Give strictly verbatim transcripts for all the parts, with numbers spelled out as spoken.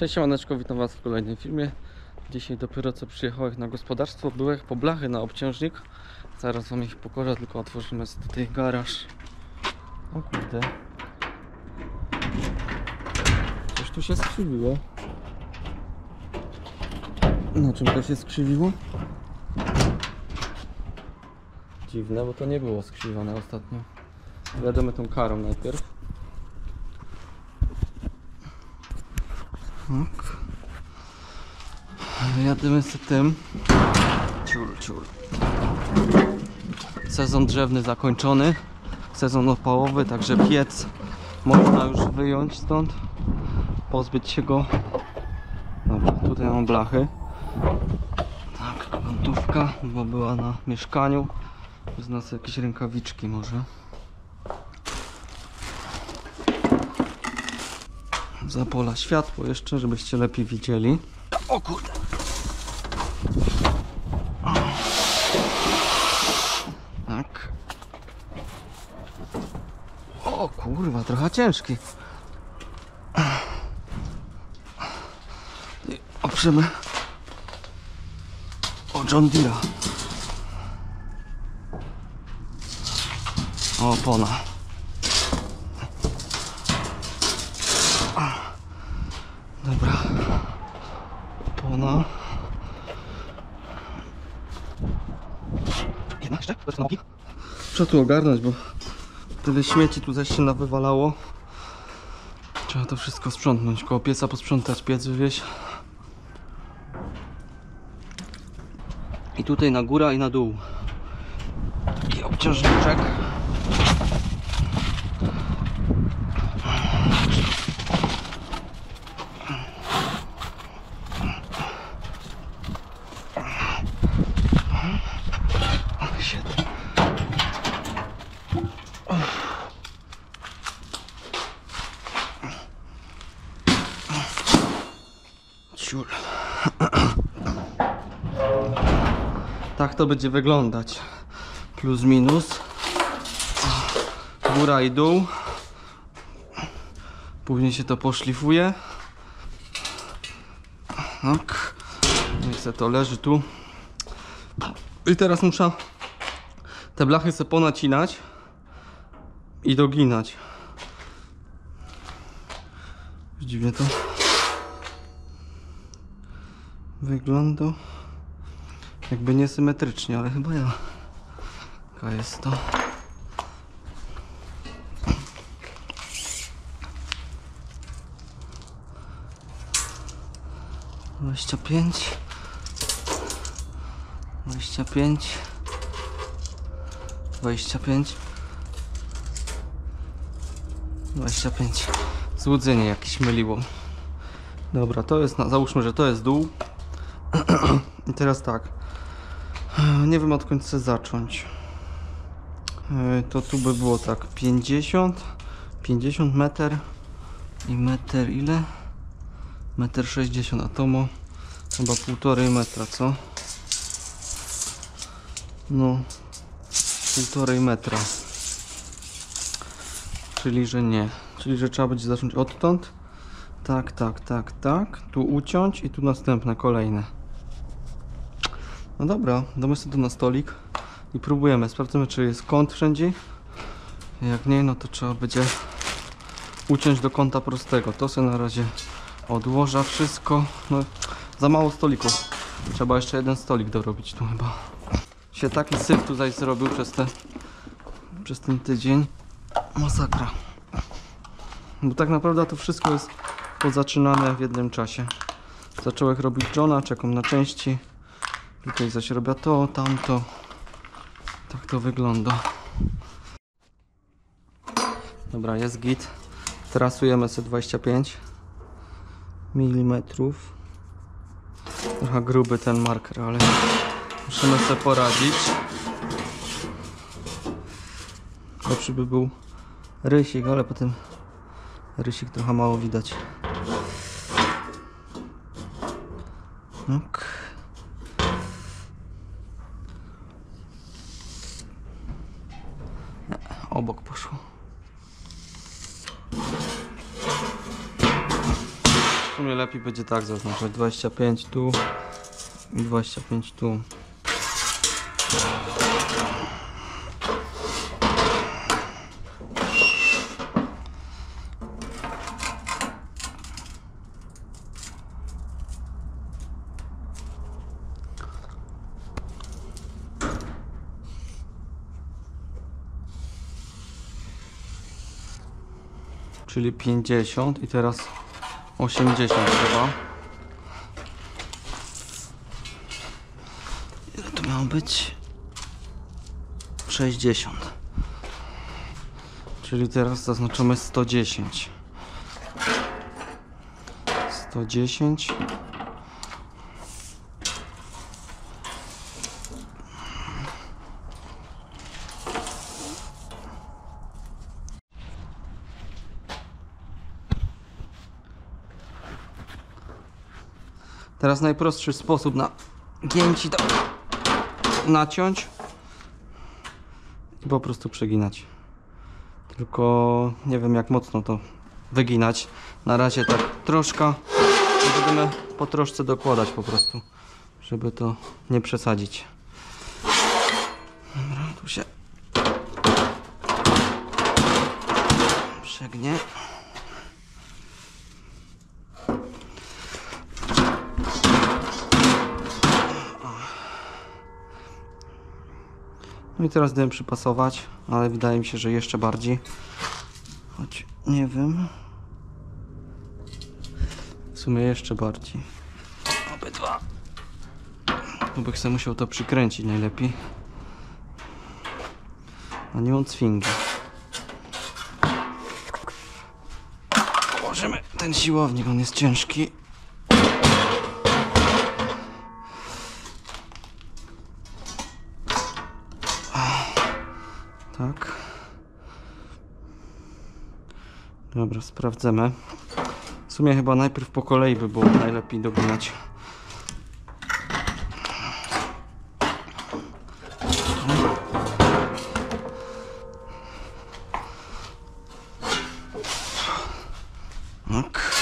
Cześć siemaneczko, witam was w kolejnym filmie. Dzisiaj dopiero co przyjechałem na gospodarstwo, byłem po blachy na obciążnik. Zaraz wam ich pokażę, tylko otworzymy sobie tutaj garaż. O kurde, coś tu się skrzywiło. Na czym to się skrzywiło? Dziwne, bo to nie było skrzywione ostatnio. Jadziemy tą karą najpierw. Tak. Jadymy z tym. Ciul, ciul. Sezon drzewny zakończony. Sezon opałowy, także piec można już wyjąć stąd. Pozbyć się go. Dobra, tutaj mam blachy. Tak, kątówka, bo była na mieszkaniu. Z nas jakieś rękawiczki może. Zapola światło jeszcze, żebyście lepiej widzieli. O kurde! Tak. O kurwa, trochę ciężki. I oprzemy o John Deere'a. O, opona. Dobra, opona. Jedna jeszcze? Trzeba tu ogarnąć, bo tyle śmieci tu zaś się nawywalało. Trzeba to wszystko sprzątnąć, koło pieca posprzątać, piec wywieźć. I tutaj na górę i na dół. I obciążniczek. Ciul. Tak to będzie wyglądać. Plus minus. Góra i dół. Później się to poszlifuje. Tak. Niech se to leży tu. I teraz muszę te blachy sobie ponacinać i doginać. Dziwnie to wygląda, jakby niesymetrycznie, ale chyba ja. Jaka jest to? dwadzieścia pięć, dwadzieścia pięć, dwadzieścia pięć, dwadzieścia pięć. Złudzenie jakieś myliło. Dobra, to jest, załóżmy, że to jest dół. I teraz tak, nie wiem odkąd chcę zacząć. To tu by było tak pięćdziesiąt, pięćdziesiąt metr i metr ile? Metr sześćdziesiąt, a to ma chyba półtorej metra, co? No, półtorej metra. Czyli, że nie. Czyli, że trzeba będzie zacząć odtąd. Tak, tak, tak, tak. Tu uciąć i tu następne, kolejne. No dobra, damy sobie to na stolik i próbujemy. Sprawdzamy, czy jest kąt wszędzie. Jak nie, no to trzeba będzie uciąć do kąta prostego. To sobie na razie odłożę wszystko. No, za mało stolików. Trzeba jeszcze jeden stolik dorobić tu chyba. Się taki syf tutaj zrobił przez, te, przez ten tydzień. Masakra. Bo tak naprawdę to wszystko jest pozaczynane w jednym czasie. Zacząłem robić Johna, czekam na części. Tutaj zaś robię to, tamto. Tak to wygląda. Dobra, jest git. Trasujemy sobie dwadzieścia pięć milimetrów. Trochę gruby ten marker, ale musimy sobie poradzić. Lepszy by był rysik, ale potem rysik trochę mało widać. Ok. Obok poszło. sumie lepiej będzie tak zaznaczać. dwadzieścia pięć tu i dwadzieścia pięć tu. Czyli pięćdziesiąt i teraz osiemdziesiąt chyba. Ile to miało być? sześćdziesiąt. Czyli teraz zaznaczamy sto dziesięć. sto dziesięć. Teraz najprostszy sposób na gięci to naciąć i po prostu przeginać. Tylko nie wiem jak mocno to wyginać. Na razie tak troszkę. Będziemy po troszce dokładać po prostu, żeby to nie przesadzić. Dobra, tu się przegnie. No i teraz będę przypasować, ale wydaje mi się, że jeszcze bardziej. Choć nie wiem. W sumie jeszcze bardziej. Obydwa. No bo chcę musiał to przykręcić najlepiej. A nie on cwingi. Położymy ten siłownik, on jest ciężki. Tak. Dobra, sprawdzamy. W sumie chyba najpierw po kolei by było najlepiej doginać. Tak.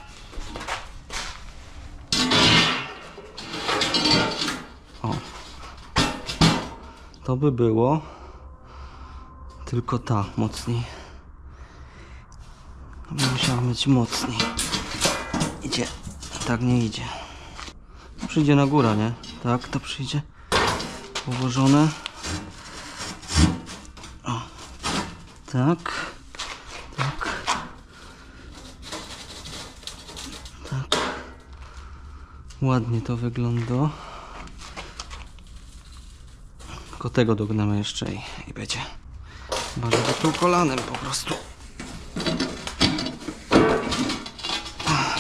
O. To by było. Tylko ta mocniej. Musiała być mocniej. Idzie. Tak nie idzie. Przyjdzie na górę, nie? Tak, to przyjdzie. Położone. O. Tak. Tak. Tak. Ładnie to wygląda. Tylko tego dognamy jeszcze i, i będzie. Chyba, żeby tu kolanem po prostu. Tak.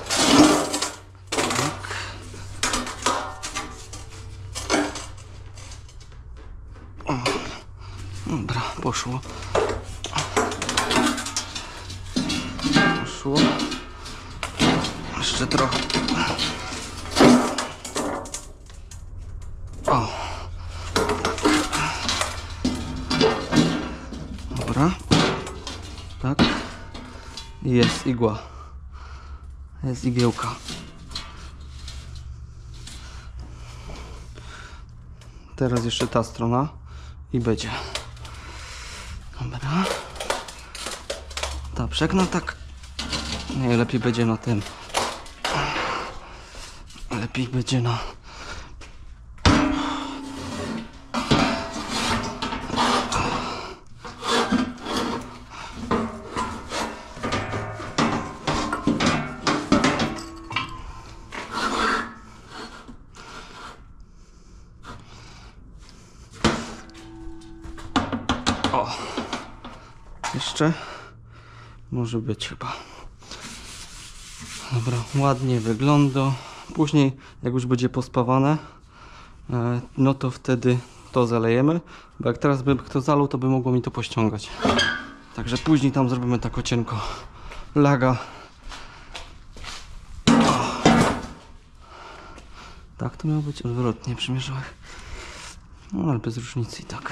O. Dobra, poszło. Poszło. Jeszcze trochę. O. Dobra. Tak. Jest igła. Jest igiełka. Teraz jeszcze ta strona i będzie. Dobra. Ta przegna tak. Nie, lepiej będzie na tym. Lepiej będzie na... O, jeszcze może być chyba. Dobra, ładnie wygląda. Później, jak już będzie pospawane, no to wtedy to zalejemy, bo jak teraz by kto zalał, to by mogło mi to pościągać. Także później tam zrobimy tak cienko laga. O. Tak to miało być odwrotnie przy mierzałach. No ale bez różnicy i tak.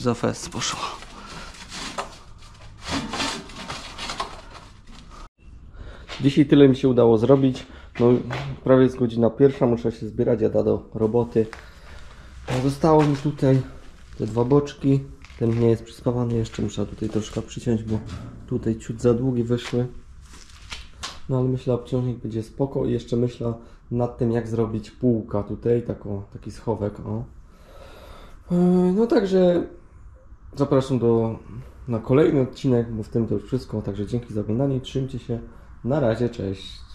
za fest poszło. Dzisiaj tyle mi się udało zrobić. No, prawie jest godzina pierwsza, muszę się zbierać, jada do roboty. Zostało mi tutaj te dwa boczki. Ten nie jest przyspawany jeszcze, muszę tutaj troszkę przyciąć, bo tutaj ciut za długie wyszły. No ale myślę, obciążnik będzie spoko i jeszcze myślę nad tym, jak zrobić półka tutaj, taką, taki schowek, o. No także zapraszam do, na kolejny odcinek, bo w tym to już wszystko. Także dzięki za oglądanie, trzymajcie się, na razie, cześć.